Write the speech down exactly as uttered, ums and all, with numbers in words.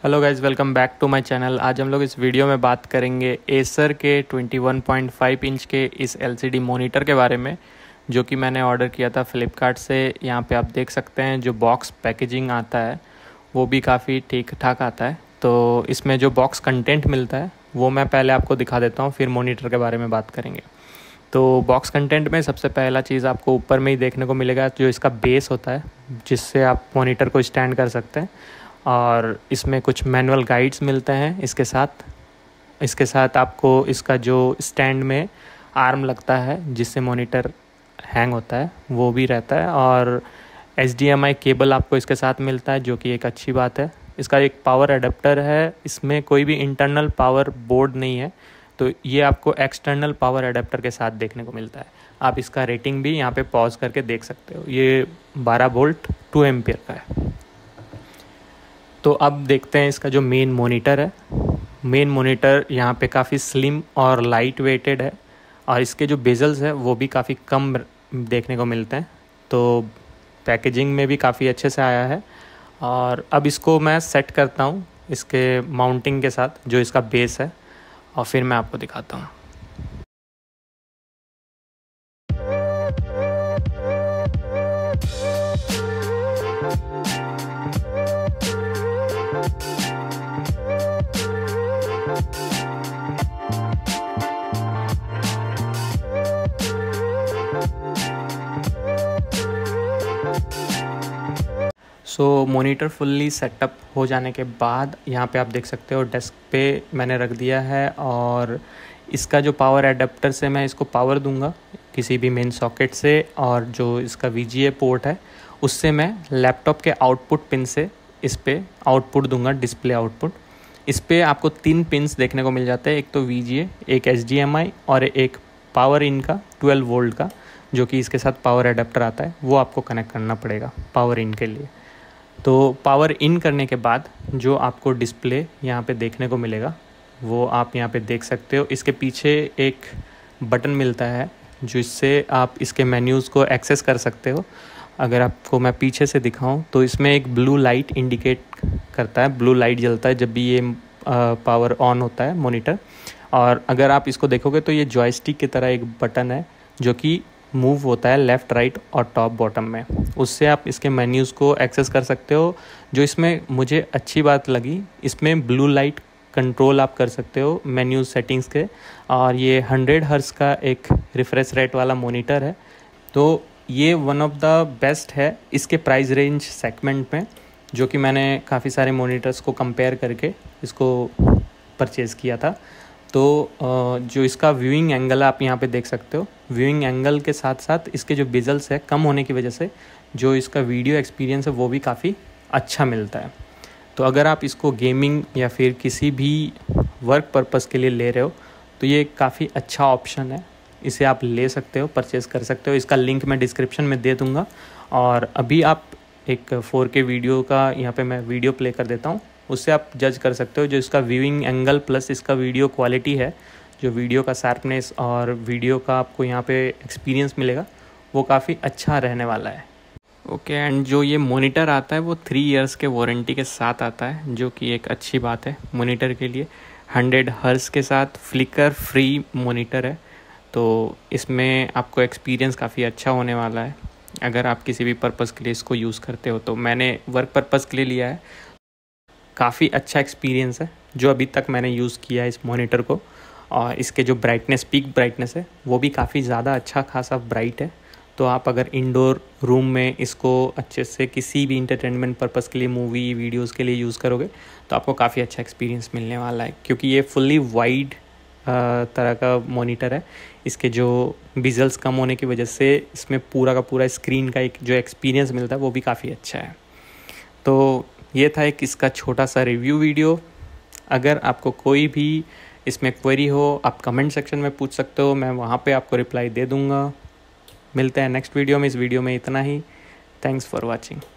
Hello guys, welcome back to my channel. आज हम लोग इस वीडियो में बात करेंगे एसर के इक्कीस पॉइंट फाइव इंच के इस एलसीडी मॉनिटर के बारे में, जो कि मैंने ऑर्डर किया था फ्लिपकार्ट से। यहाँ पे आप देख सकते हैं जो बॉक्स पैकेजिंग आता है वो भी काफ़ी ठीक ठाक आता है। तो इसमें जो बॉक्स कंटेंट मिलता है वो मैं पहले आपको दिखा देता हूँ, फिर मॉनिटर के बारे में बात करेंगे। तो बॉक्स कंटेंट में सबसे पहला चीज़ आपको ऊपर में ही देखने को मिलेगा जो इसका बेस होता है, जिससे आप मॉनिटर को स्टैंड कर सकते हैं। और इसमें कुछ मैनुअल गाइड्स मिलते हैं इसके साथ। इसके साथ आपको इसका जो स्टैंड में आर्म लगता है जिससे मॉनिटर हैंग होता है वो भी रहता है, और H D M I cable आपको इसके साथ मिलता है, जो कि एक अच्छी बात है। इसका एक पावर एडाप्टर है, इसमें कोई भी इंटरनल पावर बोर्ड नहीं है, तो ये आपको एक्सटर्नल पावर एडाप्टर के साथ देखने को मिलता है। आप इसका रेटिंग भी यहाँ पे पॉज करके देख सकते हो। ये बारह वोल्ट टू एम्पियर का है। तो अब देखते हैं इसका जो मेन मॉनिटर है। मेन मॉनिटर यहाँ पे काफ़ी स्लिम और लाइट वेटेड है, और इसके जो बेजल्स है वो भी काफ़ी कम देखने को मिलते हैं। तो पैकेजिंग में भी काफ़ी अच्छे से आया है। और अब इसको मैं सेट करता हूँ इसके माउंटिंग के साथ, जो इसका बेस है, और फिर मैं आपको दिखाता हूँ। सो मॉनिटर फुल्ली सेटअप हो जाने के बाद यहाँ पे आप देख सकते हो डेस्क पे मैंने रख दिया है, और इसका जो पावर एडाप्टर से मैं इसको पावर दूंगा किसी भी मेन सॉकेट से, और जो इसका वी जी ए पोर्ट है उससे मैं लैपटॉप के आउटपुट पिन से इस पे आउटपुट दूंगा, डिस्प्ले आउटपुट। इस पे आपको तीन पिन्स देखने को मिल जाते हैं, एक तो वी जी ए, एक एच डी एम आई और एक पावर इन का ट्वेल्व वोल्ट का, जो कि इसके साथ पावर एडाप्टर आता है, वो आपको कनेक्ट करना पड़ेगा पावर इन के लिए। तो पावर इन करने के बाद जो आपको डिस्प्ले यहाँ पे देखने को मिलेगा वो आप यहाँ पे देख सकते हो। इसके पीछे एक बटन मिलता है जिससे आप इसके मेन्यूज़ को एक्सेस कर सकते हो। अगर आपको मैं पीछे से दिखाऊं तो इसमें एक ब्लू लाइट इंडिकेट करता है, ब्लू लाइट जलता है जब भी ये पावर ऑन होता है मॉनिटर। और अगर आप इसको देखोगे तो ये जॉयस्टिक की तरह एक बटन है जो कि मूव होता है लेफ़्ट राइट और टॉप बॉटम में, उससे आप इसके मेन्यूज़ को एक्सेस कर सकते हो। जो इसमें मुझे अच्छी बात लगी, इसमें ब्लू लाइट कंट्रोल आप कर सकते हो मेन्यूज़ सेटिंग्स के, और ये हंड्रेड हर्ट्ज़ का एक रिफ्रेश रेट वाला मॉनिटर है। तो ये वन ऑफ द बेस्ट है इसके प्राइस रेंज सेगमेंट में, जो कि मैंने काफ़ी सारे मॉनिटर्स को कंपेयर करके इसको परचेज़ किया था। तो जो इसका व्यूइंग एंगल आप यहाँ पे देख सकते हो, व्यूइंग एंगल के साथ साथ इसके जो बेजल्स है कम होने की वजह से जो इसका वीडियो एक्सपीरियंस है वो भी काफ़ी अच्छा मिलता है। तो अगर आप इसको गेमिंग या फिर किसी भी वर्क पर्पस के लिए ले रहे हो तो ये काफ़ी अच्छा ऑप्शन है, इसे आप ले सकते हो, परचेज़ कर सकते हो। इसका लिंक मैं डिस्क्रिप्शन में दे दूँगा। और अभी आप एक फोर के वीडियो का यहाँ पे मैं वीडियो प्ले कर देता हूँ, उससे आप जज कर सकते हो जो इसका व्यूइंग एंगल प्लस इसका वीडियो क्वालिटी है, जो वीडियो का शार्पनेस और वीडियो का आपको यहाँ पे एक्सपीरियंस मिलेगा वो काफ़ी अच्छा रहने वाला है। ओके, एंड जो ये मॉनिटर आता है वो थ्री इयर्स के वारंटी के साथ आता है, जो कि एक अच्छी बात है मॉनिटर के लिए। हंड्रेड हर्ट्ज़ के साथ फ्लिकर फ्री मॉनिटर है, तो इसमें आपको एक्सपीरियंस काफ़ी अच्छा होने वाला है अगर आप किसी भी पर्पज़ के लिए इसको यूज़ करते हो। तो मैंने वर्क पर्पज़ के लिए लिया है, काफ़ी अच्छा एक्सपीरियंस है जो अभी तक मैंने यूज़ किया है इस मॉनिटर को। और इसके जो ब्राइटनेस, पीक ब्राइटनेस है वो भी काफ़ी ज़्यादा अच्छा खासा ब्राइट है। तो आप अगर इंडोर रूम में इसको अच्छे से किसी भी इंटरटेनमेंट पर्पज़ के लिए, मूवी वीडियोस के लिए यूज़ करोगे तो आपको काफ़ी अच्छा एक्सपीरियंस मिलने वाला है, क्योंकि ये फुल्ली वाइड तरह का मॉनिटर है। इसके जो विज़ल्स कम होने की वजह से इसमें पूरा का पूरा स्क्रीन का एक जो एक्सपीरियंस मिलता है वो भी काफ़ी अच्छा है। तो ये था एक इसका छोटा सा रिव्यू वीडियो। अगर आपको कोई भी इसमें क्वेरी हो आप कमेंट सेक्शन में पूछ सकते हो, मैं वहाँ पे आपको रिप्लाई दे दूँगा। मिलते हैं नेक्स्ट वीडियो में। इस वीडियो में इतना ही। Thanks for watching.